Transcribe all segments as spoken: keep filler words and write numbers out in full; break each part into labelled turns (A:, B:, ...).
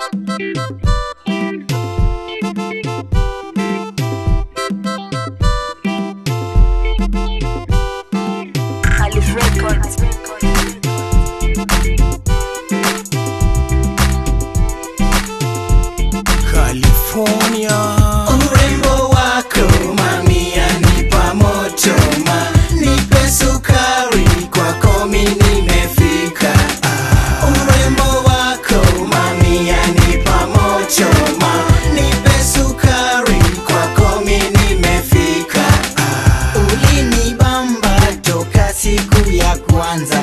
A: California. Urembo wako mami yanipa moto ma, nipe sukari kwako mimi nimefika. ah. Urembo wako mami yanipa moto ma, nipe sukari kwako mimi nimefika. ah. Ulinibamba toka siku ya kwanza,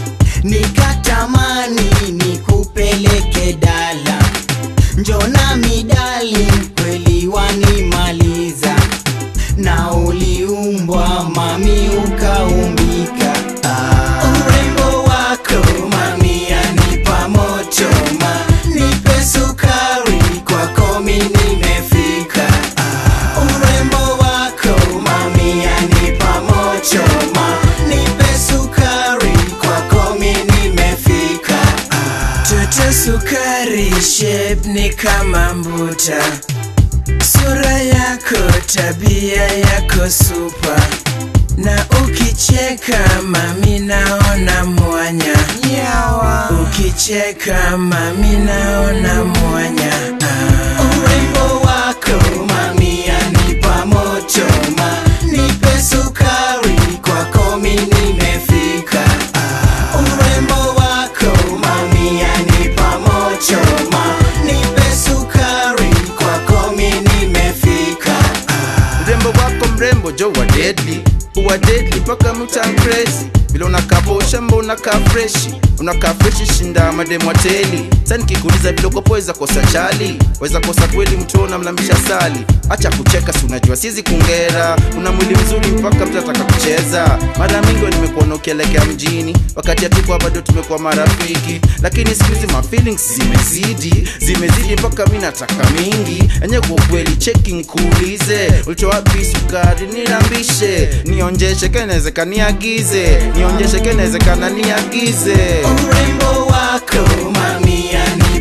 A: nikatamani nikupeleke dala. Njona midali kweli wanimaliza, na uliumbwa mami ukaumbika. ah. Urembo wako mami yanipa moto ma, nipe sukari kwako mimi nimefika. ah. Urembo wako mami yanipa moto ma, nipe sukari kwako mimi nimefika. ah. Toto sukari shape ni kama mbuta, sura yako tabia yako super, na ukicheka mami naona mwanya. Yawa. Ukicheka mami naona mwanya. ah. Urembo wako mami yanipa moto ma, nipe sukari kwako mimi nimefika. ah. Urembo wako mami yanipa moto ma, nipe sukari kwako mimi nimefika. ah.
B: Urembo wako mrembo jo wa deadly, uwa deadly paka mta crazy. Bila unakabosha mbo unakaa freshi, unakaa freshi shinda mademu wateli. Sasa nikikuuliza bila uko poeza kosa chali, weza kosa kweli mtuona mlambisha sali. Acha kucheka si unajua sizi kungera, una mwili mzuri mpaka mtataka kucheza. Mara mingi nimekuona ukielekea mjini, wakati hatukuwa bado tumekuwa marafiki. Lakini siku hizi my feelings zimezidi, zimezidi mpaka mimi nataka mingi. Enye kwa kweli checking kuulize, ulitoa wapi sukari nilambishe, nionjeshe kenezekana niagize, nionjeshe kenezekana niagize.
A: Urembo wako mami yani